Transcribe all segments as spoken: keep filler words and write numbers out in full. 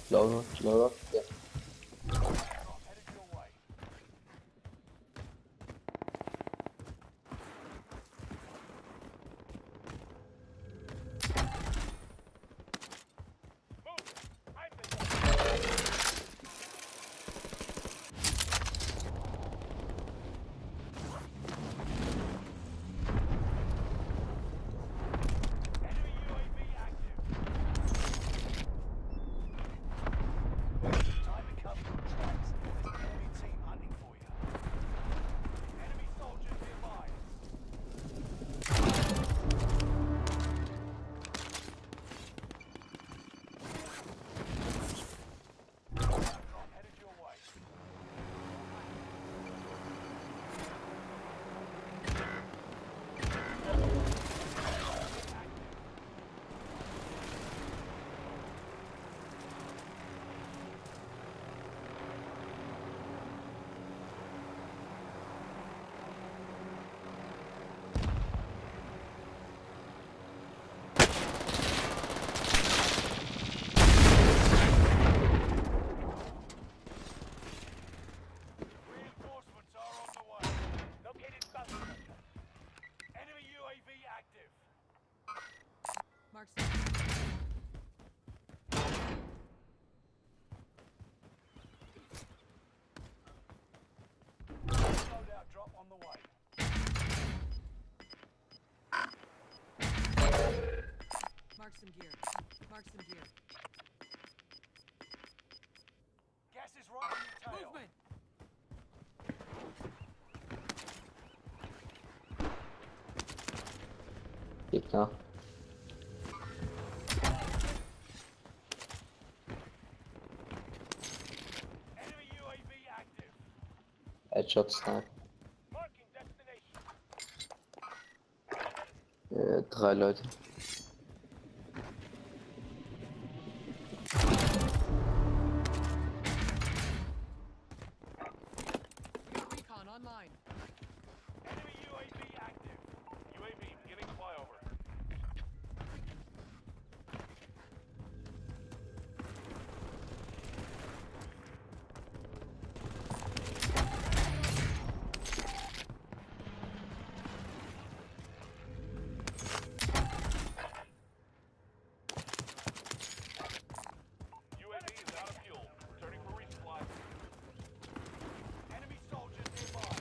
Lower, lower, yeah. Headed your way. Move! I'm the enemy U A V active. Time to cover your tracks. There's an enemy team hunting for you. Enemy soldiers nearby. Drop headed your way. Reinforcements are on the way. Located Buster. Enemy U A V active. Mark's Loadout drop on the way. Mark some gear. Mark some gear. Gas is right on your tail. Movement! Gegner. Enemy U A V active. Headshot Snipe. Marking destination. Äh, drei Leute. We got recon online. Enemy U A V active. U A V beginning flyover. U A V is out of fuel. Returning for resupply. Enemy soldiers nearby.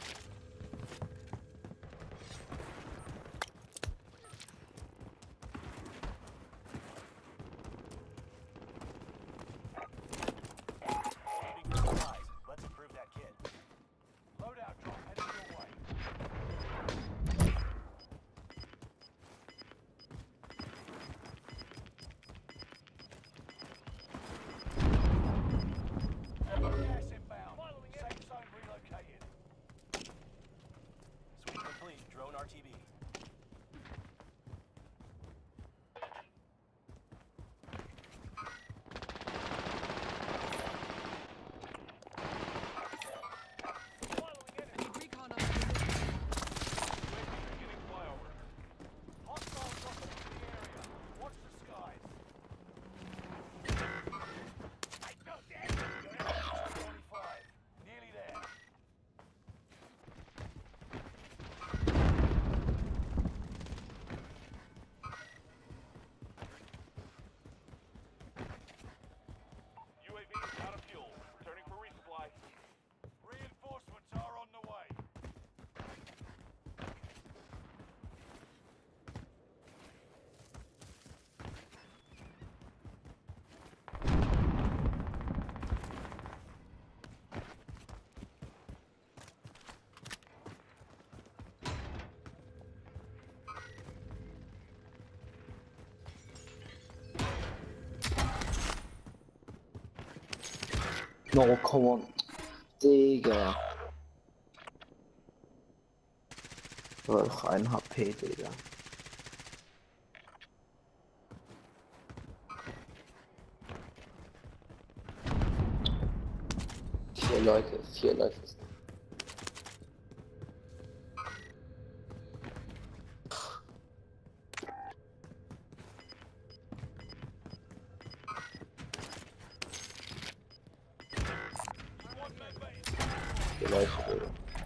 Waiting for supplies. Let's improve that kit. Loadout drop headed your way. Gas inbound. Safe zone relocated. Sweep complete. Drone R T B. I need recon on the Beginning flyover. Hostile dropping into the area. Watch the skies. I got that. twenty-five. Nearly there. U A V is out of fuel. Returning for resupply. Reinforcements are on the way. No, come on. Digga. War doch ein H P, Digga. Vier Leute, vier Leute. Leute, Digga.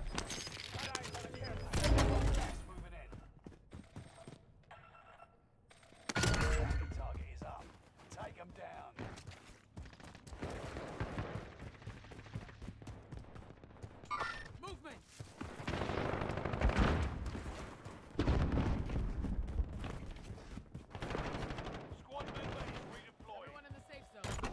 Gas moving in. Enemy target is up. Take them down. Movement! Squad member is redeployed. Everyone in the safe zone.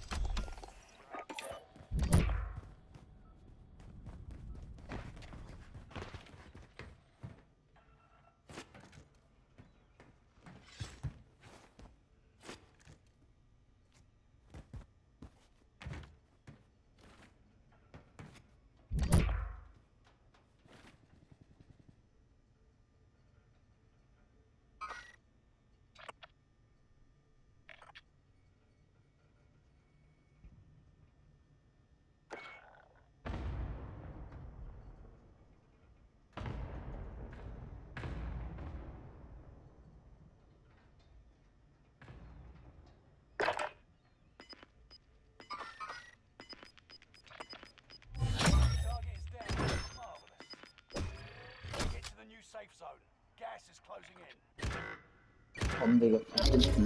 Target is down. Marvelous. Get to the new safe zone. Gas is closing in. Komm, Digga, von hinten.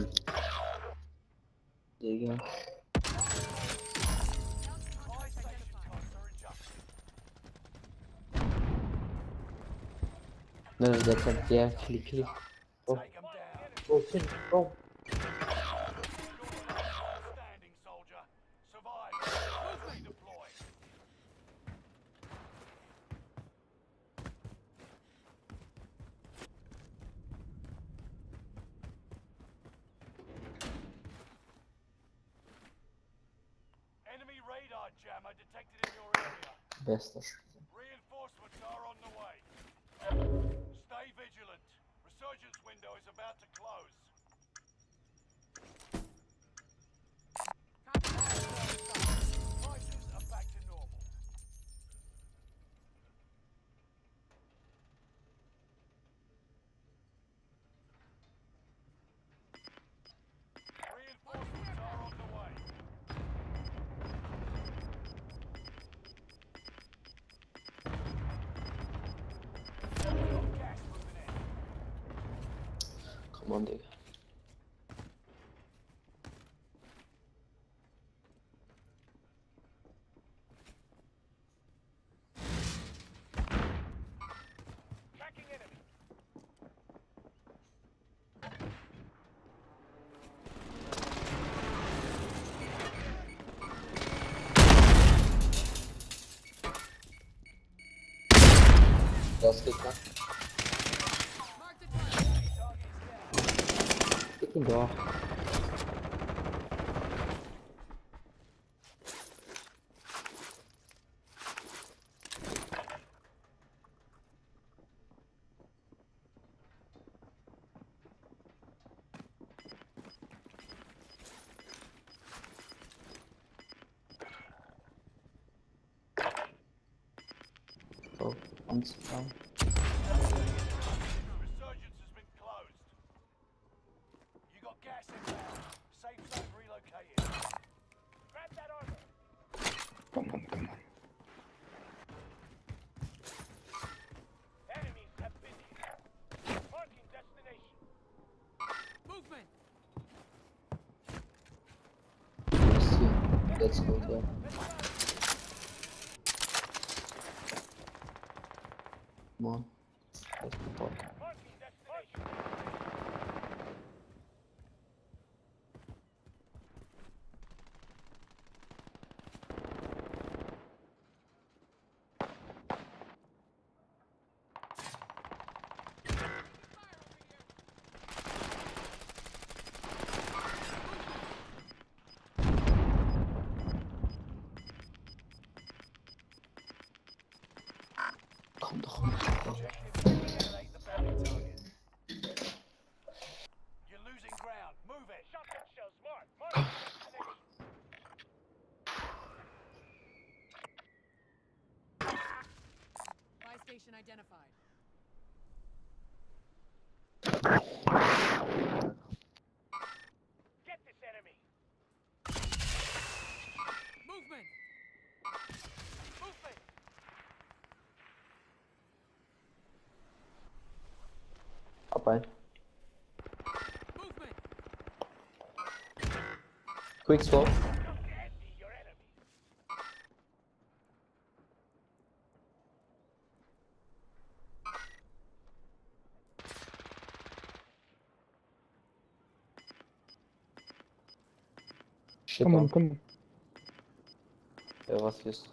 Digga. Buy station costs are adjusted. Ne, der kommt der Klick, Klick. Oh, Take them down. oh, shit, oh. You're the last one standing, soldier. Survive. Redeploy. Enemy radar jammer detected in your area. Bester Spieler. Reinforcements are on the way. Stay vigilant. Resurgence window is about to close. Prices are back to normal. Reinforcements are on the way. Got gas moving in. Komm on, Digga. Tracking enemy. Das geht nach. Mark the target. Target is down. Gib ihn doch. Oh, anzufangen. Resurgence has been closed. You got gas inbound. Safe zone relocated. Grab that armor. Komm on, komm on. Enemies have been here. Marking destination. Movement! Ist hier. Let's go, da. Come on. Let's go. Marking destination. Komm doch mal. Objective eliminate the bounty target. You're losing ground. Move it. Shotgun shells marked. Marking destination. Buy station identified. Get this enemy. Movement! Movement. behind. Movement. Quick swap. Shit Come on, on. come on. Ja, was ist?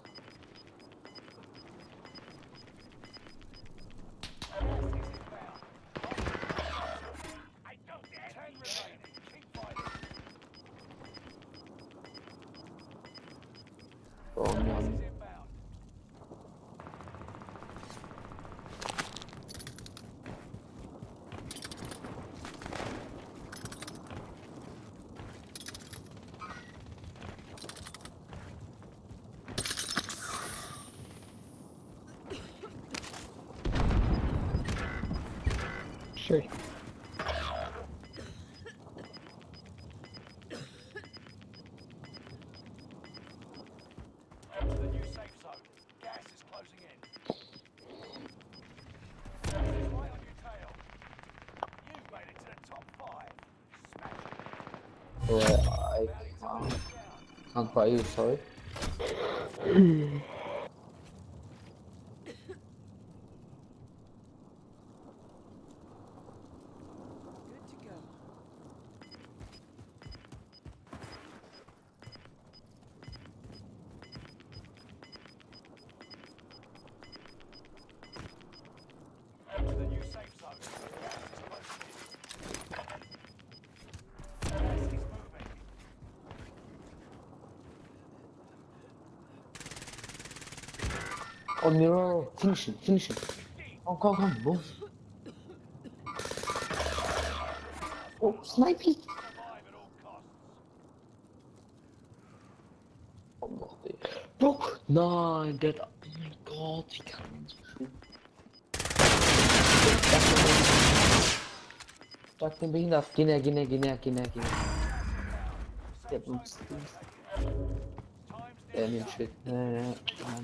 Ten remaining. Keep fighting. Oh Gas Mann. is inbound. Shit. To the new safe zone. Gas is closing in. Gas is right on your tail. You've made it to the top five. Smash it. Yeah, I Rally to can't, move down. can't buy you, sorry. Good to go. To the new safe zone. Gas is closing in. Gas is moving. Oh no, finish him, finish him. Oh, come, come, move. Oh, sniping. Survive at all costs. Oh Gott, ey. Bro, nein, der hat... Oh mein Gott, wie kann man so schön... Sag den behindert. Geh näher, geh näher, geh näher, geh näher, geh näher. Der hat uns... Er nimmt Shit. Ja, ja, Mann.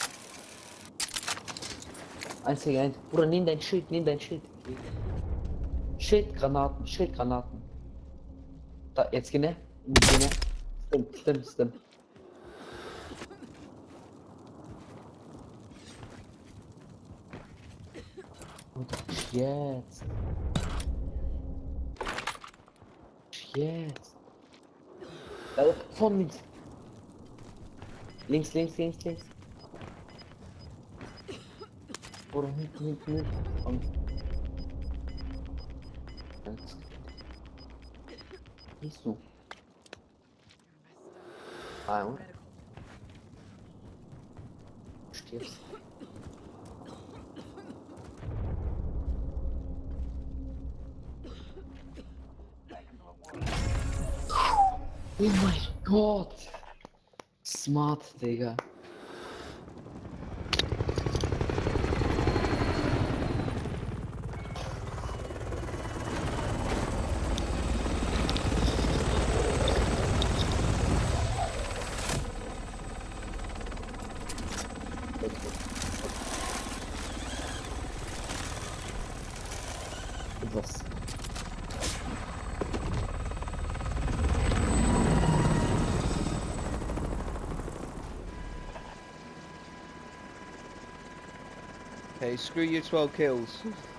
Eins gegen eins. Bruder, nimm dein Schild, nimm dein Schild. Schildgranaten, Schildgranaten. Da, jetzt geh näher. Geh näher. Stimmt, stimmt, stimmt. Und jetzt. Jetzt. Da, vor mir. Links, links, links, links. Oder hinten, hinten, hinten. Und. Jetzt. Siehst du? Ah, und? Medical. Du stirbst. Oh mein Gott! Smart, Digga. Was? Okay, screw your twelve kills.